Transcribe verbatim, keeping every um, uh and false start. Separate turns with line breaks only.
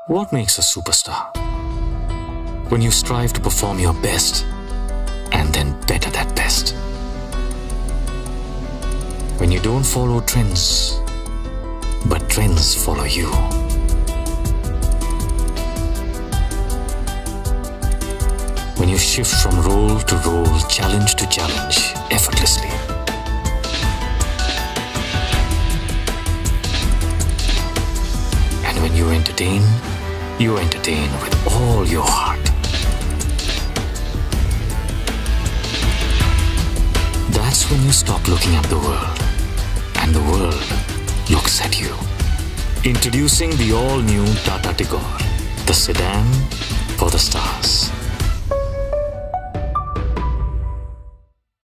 What makes a superstar? When you strive to perform your best and then better that best. When you don't follow trends, but trends follow you. When you shift from role to role, challenge to challenge, effortlessly. And when you entertain, you entertain with all your heart. That's when you stop looking at the world, and the world looks at you. Introducing the all-new Tata Tigor, the sedan for the stars.